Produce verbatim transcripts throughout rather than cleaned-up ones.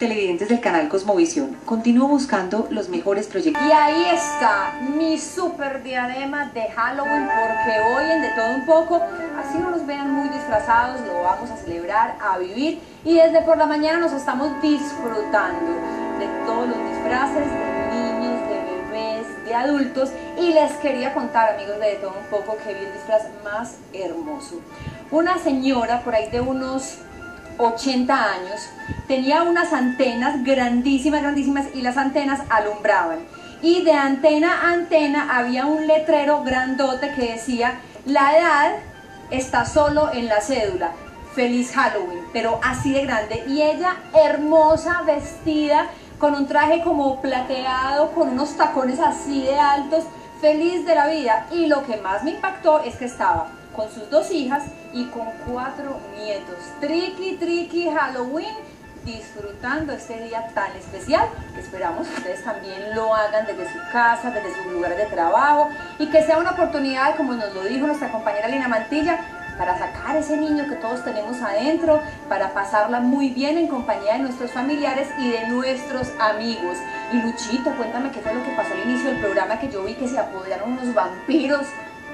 televidentes del canal Cosmovisión. Continúo buscando los mejores proyectos. Y ahí está mi super diadema de Halloween, porque hoy en De Todo Un Poco, así no nos vean muy disfrazados, lo vamos a celebrar, a vivir. Y desde por la mañana nos estamos disfrutando de todos los disfraces, de niños, de bebés, de adultos. Y les quería contar, amigos de De Todo Un Poco, que vi el disfraz más hermoso. Una señora por ahí de unos ochenta años, tenía unas antenas grandísimas, grandísimas, y las antenas alumbraban. Y de antena a antena había un letrero grandote que decía: la edad está solo en la cédula, feliz Halloween, pero así de grande. Y ella, hermosa, vestida, con un traje como plateado, con unos tacones así de altos, feliz de la vida. Y lo que más me impactó es que estaba con sus dos hijas y con cuatro nietos. Triqui, triqui, Halloween, disfrutando este día tan especial. Esperamos que ustedes también lo hagan desde su casa, desde sus lugares de trabajo, y que sea una oportunidad, como nos lo dijo nuestra compañera Lina Mantilla, para sacar ese niño que todos tenemos adentro, para pasarla muy bien en compañía de nuestros familiares y de nuestros amigos. Y Luchito, cuéntame qué fue lo que pasó al inicio del programa, que yo vi que se apoderaron unos vampiros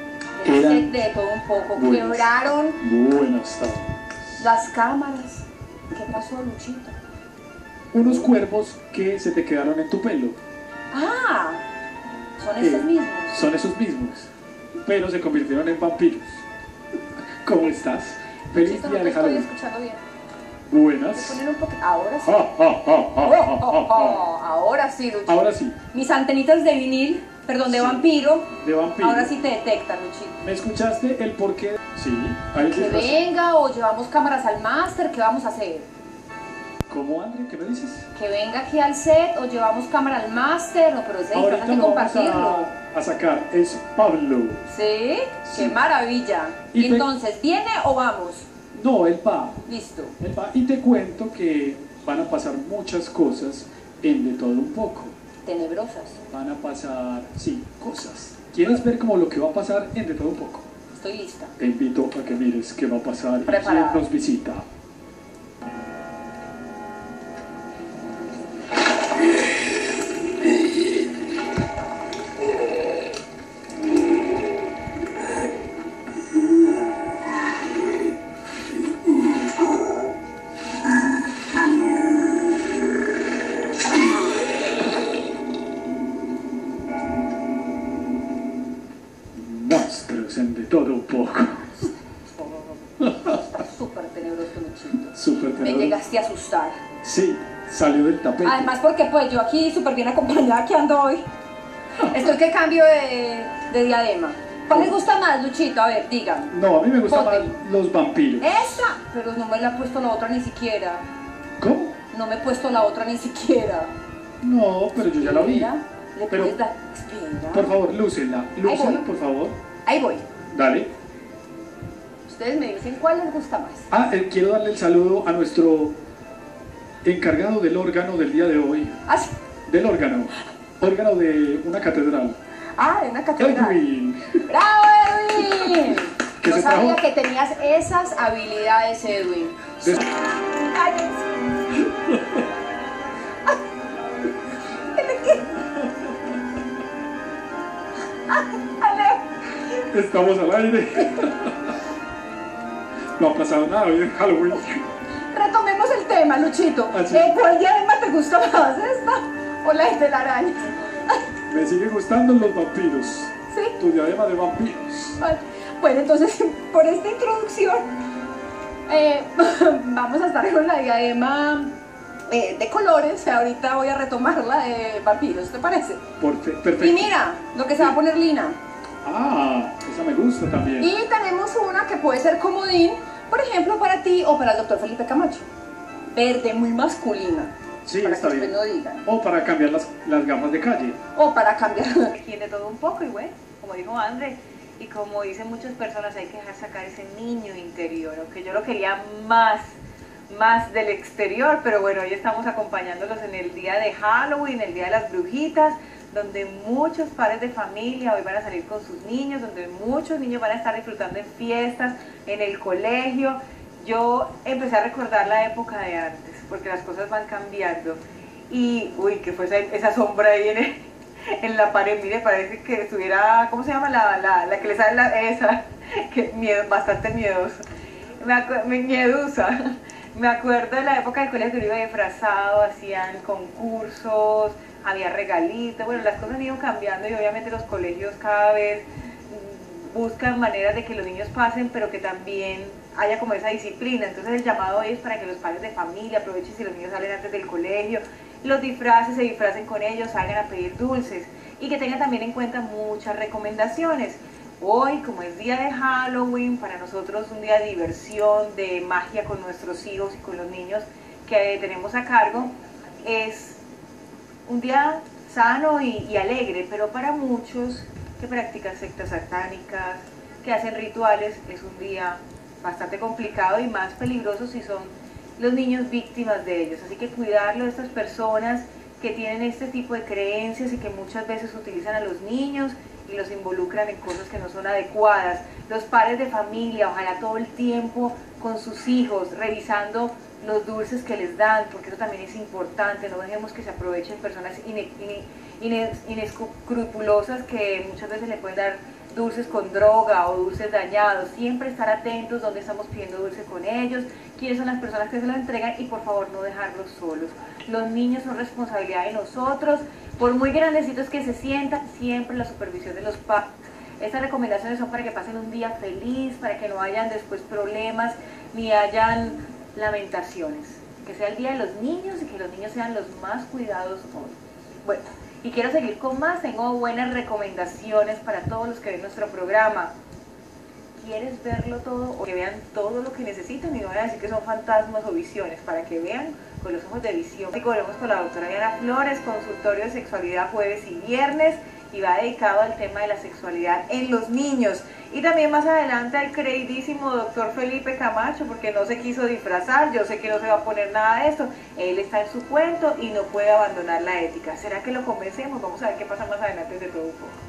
del set de Todo Un Poco, buenas, quebraron buenas tardes. Las cámaras. ¿Qué pasó, Luchito? Unos cuervos que se te quedaron en tu pelo. Ah, son estos eh, mismos. Son esos mismos, pero se convirtieron en vampiros. ¿Cómo estás? Feliz Luchito, día no de Halloween. Estoy escuchando bien. Buenas. Un poquito. Ahora sí. Ja, ja, ja, ja, oh, oh, ja, oh. Ahora sí, Luchito. Ahora sí. Mis antenitas de vinil, perdón, de sí. vampiro. De vampiro. Ahora sí te detectan, Luchito. ¿Me escuchaste el porqué? Sí. Ahí que venga, o llevamos cámaras al máster, ¿qué vamos a hacer? ¿Cómo, André? ¿Qué me dices? Que venga aquí al set, o llevamos cámara al máster, no, pero ese disfraz hay que compartirlo. A, a sacar, es Pablo. ¿Sí? Sí. ¡Qué maravilla! Y ¿Y entonces, viene o vamos? No, él va. Listo. Él va. Y te cuento que van a pasar muchas cosas en De Todo Un Poco. Tenebrosas. Van a pasar, sí, cosas. ¿Quieres ver como lo que va a pasar en De Todo Un Poco? Estoy lista. Te invito a que mires qué va a pasar y quién nos visita. Monstruos en De Todo Un Poco. Está súper tenebroso, Luchito. Súper tenebroso. Me llegaste a asustar. Sí, salió del tapete. Además porque pues yo aquí súper bien acompañada que ando hoy. Estoy que cambio de, de diadema. ¿Cuál les gusta más, Luchito? A ver, digan. No, a mí me gustan Ponte. más los vampiros. Esta, pero no me la he puesto la otra ni siquiera. ¿Cómo? No me he puesto la otra ni siquiera. No, pero yo ya la vi. Mira, le Pero, puedes dar. Espera. por favor, lúcela. Lúcela, por favor. Ahí voy. Dale. Ustedes me dicen cuál les gusta más. Ah, eh, quiero darle el saludo a nuestro encargado del órgano del día de hoy. Ah, sí. Del órgano. Órgano de una catedral. Ah, de una catedral. Edwin. ¡Bravo, Edwin! Que No se sabía trajo... que tenías esas habilidades, Edwin. De... Estamos al aire. No ha pasado nada hoy en Halloween. Retomemos el tema, Luchito. ¿Ah, sí? ¿Eh, ¿Cuál diadema te gusta más, esta o la de la araña? Me siguen gustando los vampiros. ¿Sí? Tu diadema de vampiros. Bueno, entonces, por esta introducción, eh, vamos a estar con la diadema eh, de colores. Ahorita voy a retomar la de vampiros, ¿te parece? Por fe... Perfecto. Y mira, lo que se va a poner Lina. Ah, esa me gusta también. Y tenemos una que puede ser comodín, por ejemplo, para ti o para el doctor Felipe Camacho. Verde, muy masculina. Sí, para está que bien. no digan. O para cambiar las, las gafas de calle. O para cambiar. Aquí de todo un poco, y bueno, como dijo André, y como dicen muchas personas, hay que dejar sacar ese niño interior, aunque yo lo quería más, más del exterior, pero bueno, hoy estamos acompañándolos en el día de Halloween, el día de las brujitas, donde muchos padres de familia hoy van a salir con sus niños, donde muchos niños van a estar disfrutando en fiestas, en el colegio. Yo empecé a recordar la época de antes, porque las cosas van cambiando. Y, uy, ¿qué fue esa, esa sombra ahí en, el, en la pared? Mire, parece que estuviera, ¿cómo se llama? La, la, la que le sale la, esa, que miedo, bastante miedosa. Me, me miedusa. Me acuerdo de la época del colegio que yo iba disfrazado, hacían concursos, había regalitos, bueno, las cosas han ido cambiando y obviamente los colegios cada vez buscan maneras de que los niños pasen, pero que también haya como esa disciplina. Entonces el llamado hoy es para que los padres de familia aprovechen si los niños salen antes del colegio, los disfraces, se disfracen con ellos, salgan a pedir dulces y que tengan también en cuenta muchas recomendaciones. Hoy, como es día de Halloween, para nosotros un día de diversión, de magia con nuestros hijos y con los niños que tenemos a cargo, es un día sano y, y alegre, pero para muchos que practican sectas satánicas, que hacen rituales, es un día bastante complicado y más peligroso si son los niños víctimas de ellos. Así que cuidarlo de estas personas que tienen este tipo de creencias y que muchas veces utilizan a los niños y los involucran en cosas que no son adecuadas. Los padres de familia, ojalá todo el tiempo con sus hijos, revisando los dulces que les dan, porque eso también es importante. No dejemos que se aprovechen personas ine, ine, ine, inescrupulosas que muchas veces le pueden dar dulces con droga o dulces dañados. Siempre estar atentos donde estamos pidiendo dulce con ellos, quiénes son las personas que se lo entregan y por favor no dejarlos solos. Los niños son responsabilidad de nosotros, por muy grandecitos que se sientan, siempre la supervisión de los padres. Estas recomendaciones son para que pasen un día feliz, para que no hayan después problemas ni hayan lamentaciones. Que sea el día de los niños y que los niños sean los más cuidados hoy. Bueno, y quiero seguir con más, tengo buenas recomendaciones para todos los que ven nuestro programa. ¿Quieres verlo todo o que vean todo lo que necesitan? Y no voy a decir que son fantasmas o visiones, para que vean con los ojos de visión. Y volvemos con la doctora Diana Flores, consultorio de sexualidad jueves y viernes, y va dedicado al tema de la sexualidad en los niños. Y también más adelante al queridísimo doctor Felipe Camacho, porque no se quiso disfrazar, yo sé que no se va a poner nada de esto, él está en su cuento y no puede abandonar la ética. ¿Será que lo convencemos? Vamos a ver qué pasa más adelante de todo un poco.